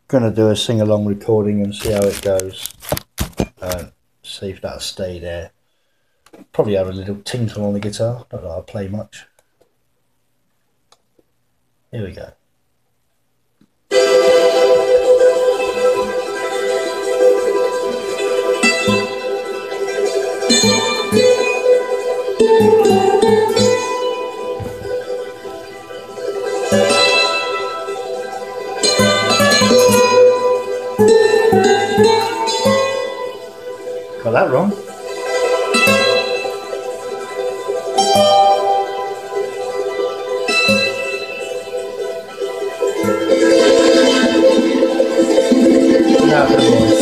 Gonna do a sing-along recording and see how it goes. See if that'll stay there. Probably have a little tinkle on the guitar, not that I play much. Here we go. Got that wrong. Now for the voice.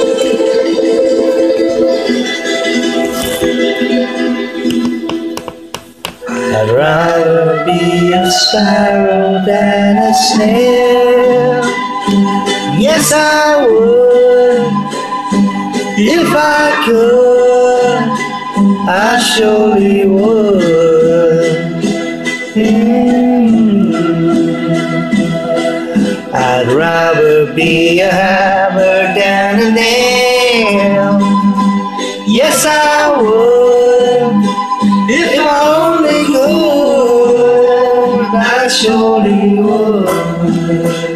I'd rather be a sparrow than a snail. Yes, I would. If I could, I surely would. I'd rather be a hammer than a nail. Yes, I would. If I only could, I surely would.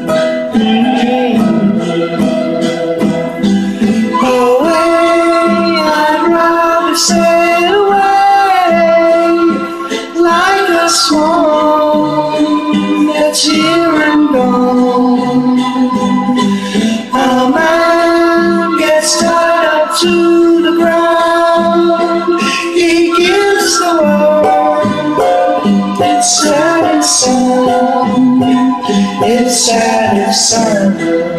Sail away like a swan that's here and gone. A man gets tied up to the ground. He gives the world its saddest song. Its saddest song.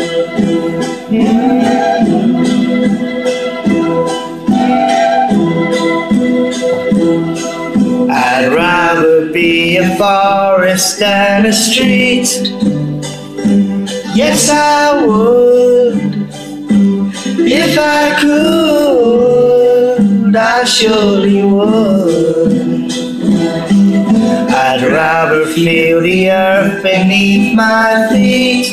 I'd rather be a forest than a street. Yes, I would. If I could, I surely would. I'd rather feel the earth beneath my feet.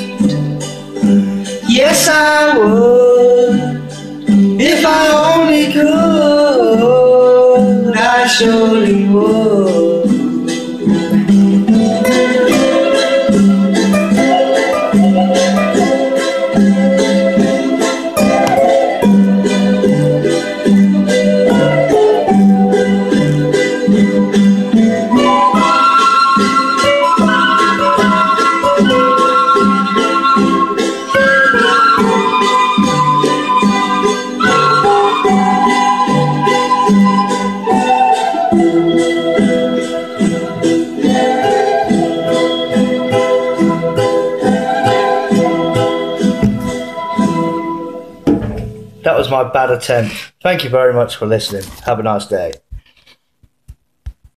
Yes, I would. If I only could, I surely would. That was my bad attempt. Thank you very much for listening. Have a nice day.